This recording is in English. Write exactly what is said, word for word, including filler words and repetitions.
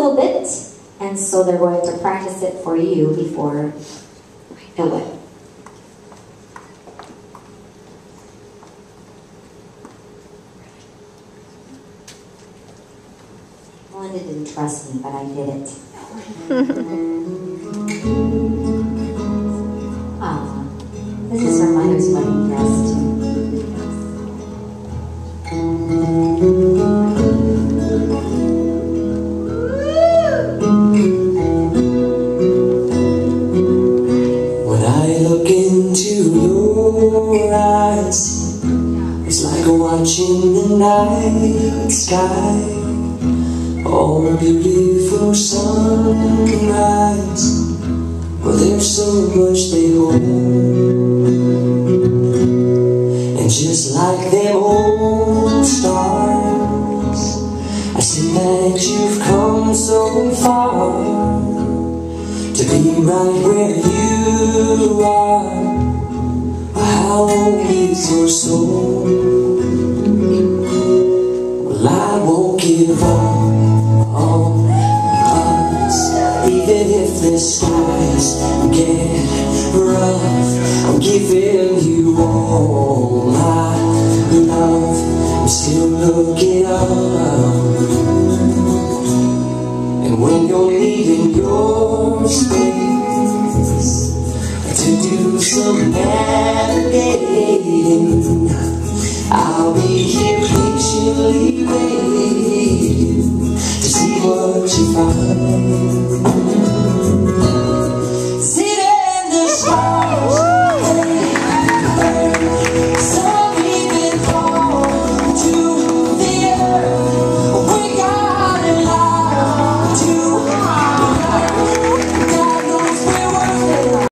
little bit, and so they're going to practice it for you before it went. Melinda didn't trust me, but I did it. Ah, this is her mother's wedding dress too. When I look into your eyes, it's like watching the night sky. Oh, a beautiful sunrise. Well, there's so much they hold, and just like them old stars, I see that you've come so far to be right where you are. How old is your soul? Well, I won't give up on us, even if the skies get rough. I'm giving you all my love. I'm still looking up, and when you're needing your space to do some navigating, I'll be here patiently waiting to see what you find.